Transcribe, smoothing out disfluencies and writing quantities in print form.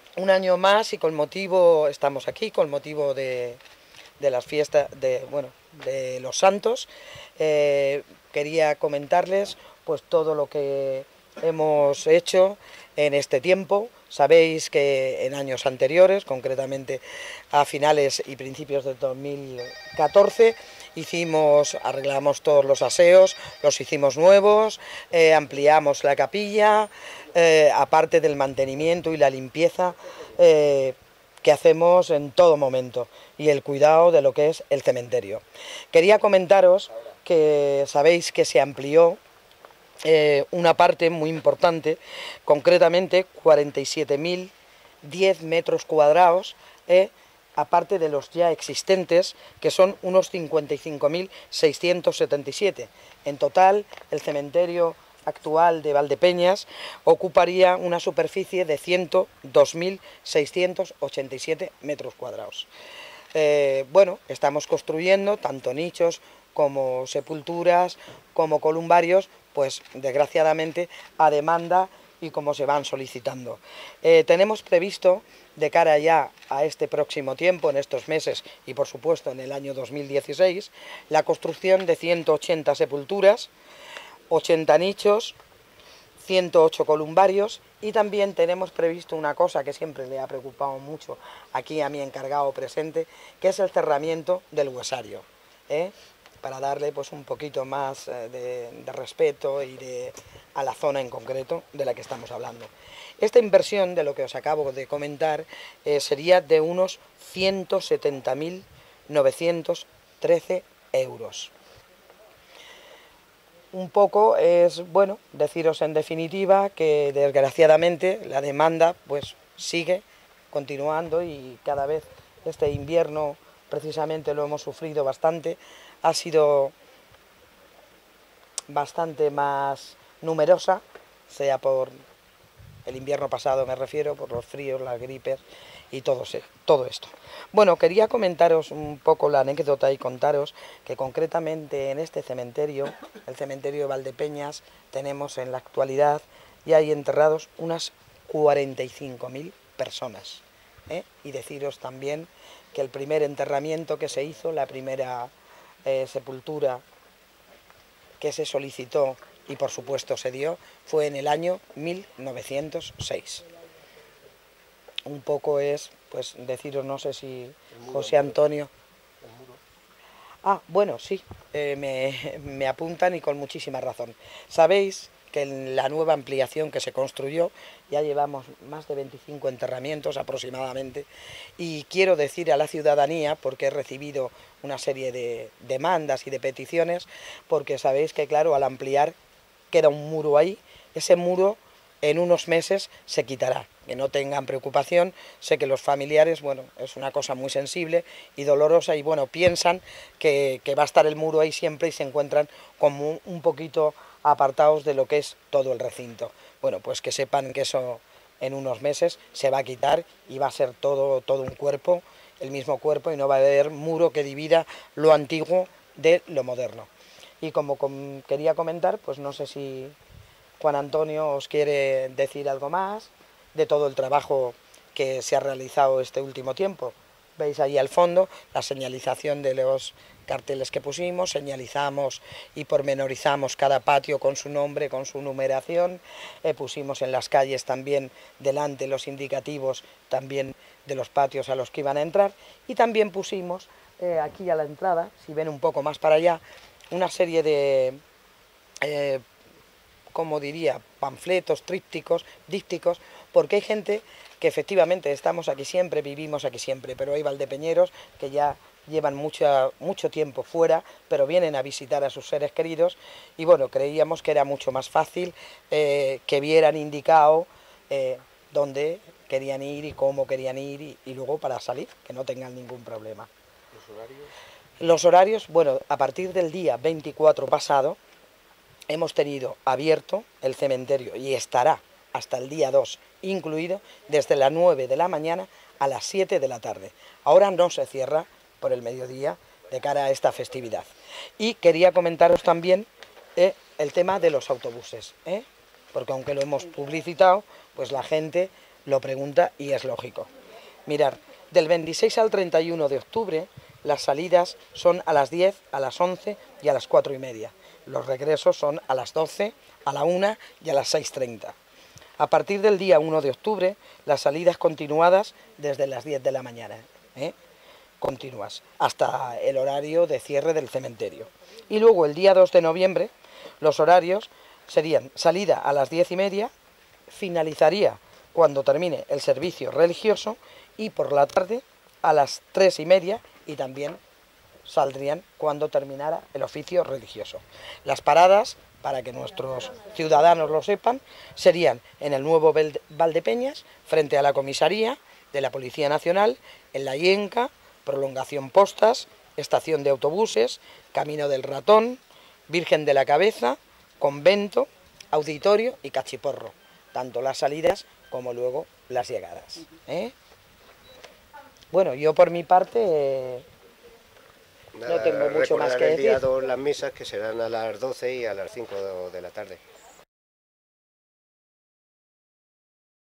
un año más y con motivo, estamos aquí con motivo de las fiestas, bueno, de los santos. Quería comentarles pues todo lo que hemos hecho en este tiempo. Sabéis que en años anteriores, concretamente a finales y principios de 2014, arreglamos todos los aseos, los hicimos nuevos, ampliamos la capilla, aparte del mantenimiento y la limpieza que hacemos en todo momento y el cuidado de lo que es el cementerio. Quería comentaros que sabéis que se amplió una parte muy importante, concretamente 47.010 metros cuadrados, aparte de los ya existentes, que son unos 55.677. En total, el cementerio actual de Valdepeñas ocuparía una superficie de 102.687 metros cuadrados. Bueno, estamos construyendo tanto nichos como sepulturas, como columbarios, pues desgraciadamente a demanda y como se van solicitando. Tenemos previsto, de cara ya a este próximo tiempo, en estos meses y por supuesto en el año 2016, la construcción de 180 sepulturas, 80 nichos, 108 columbarios, y también tenemos previsto una cosa que siempre le ha preocupado mucho aquí a mi encargado presente, que es el cerramiento del huesario, para darle pues un poquito más de respeto a la zona en concreto de la que estamos hablando. Esta inversión, de lo que os acabo de comentar, sería de unos 170.913 euros. Un poco es, bueno, deciros en definitiva que desgraciadamente la demanda pues sigue continuando y cada vez este invierno precisamente lo hemos sufrido bastante, ha sido bastante más numerosa, sea por el invierno pasado me refiero, por los fríos, las gripes y todo esto. Bueno, quería comentaros un poco la anécdota y contaros que concretamente en este cementerio, el cementerio de Valdepeñas, tenemos en la actualidad ya hay enterrados unas 45.000 personas. Y deciros también que el primer enterramiento que se hizo, la primera sepultura que se solicitó y por supuesto se dio, fue en el año 1906. Un poco es, pues deciros, no sé si José Antonio... Ah, bueno, sí, me apuntan y con muchísima razón. Sabéis que en la nueva ampliación que se construyó ya llevamos más de 25 enterramientos aproximadamente, y quiero decir a la ciudadanía, porque he recibido una serie de demandas y de peticiones, porque sabéis que claro, al ampliar queda un muro ahí, ese muro en unos meses se quitará, que no tengan preocupación. Sé que los familiares, bueno, es una cosa muy sensible y dolorosa y bueno, piensan que va a estar el muro ahí siempre y se encuentran como un poquito apartados de lo que es todo el recinto. Bueno, pues que sepan que eso en unos meses se va a quitar y va a ser todo un cuerpo, el mismo cuerpo, y no va a haber muro que divida lo antiguo de lo moderno. Y como quería comentar, pues no sé si Juan Antonio os quiere decir algo más de todo el trabajo que se ha realizado este último tiempo. Veis ahí al fondo la señalización de los carteles que pusimos, señalizamos y pormenorizamos cada patio con su nombre, con su numeración, pusimos en las calles también delante los indicativos también de los patios a los que iban a entrar, y también pusimos aquí a la entrada, si ven un poco más para allá, una serie de como diría, panfletos, trípticos, dípticos, porque hay gente que efectivamente estamos aquí siempre, vivimos aquí siempre, pero hay valdepeñeros que ya llevan mucho tiempo fuera, pero vienen a visitar a sus seres queridos, y bueno, creíamos que era mucho más fácil que vieran indicado dónde querían ir y cómo querían ir, y luego para salir, que no tengan ningún problema. ¿Los horarios? Los horarios, bueno, a partir del día 24 pasado, hemos tenido abierto el cementerio y estará hasta el día 2 incluido desde las 9 de la mañana a las 7 de la tarde. Ahora no se cierra por el mediodía de cara a esta festividad. Y quería comentaros también el tema de los autobuses, porque aunque lo hemos publicitado, pues la gente lo pregunta y es lógico. Mirar, del 26 al 31 de octubre las salidas son a las 10, a las 11 y a las 4:30. Los regresos son a las 12, a la 1 y a las 6:30. A partir del día 1 de octubre, las salidas continuadas desde las 10 de la mañana, continuas, hasta el horario de cierre del cementerio. Y luego el día 2 de noviembre, los horarios serían salida a las 10:30, finalizaría cuando termine el servicio religioso y por la tarde a las 3:30 y también saldrían cuando terminara el oficio religioso. Las paradas, para que nuestros ciudadanos lo sepan, serían en el nuevo Valdepeñas, frente a la comisaría de la Policía Nacional, en la Yenca, prolongación Postas, estación de autobuses, Camino del Ratón, Virgen de la Cabeza, Convento, Auditorio y Cachiporro, tanto las salidas como luego las llegadas. Bueno, yo por mi parte no tengo mucho más que decir. El día 2 las misas, que serán a las 12 y a las 5 de la tarde.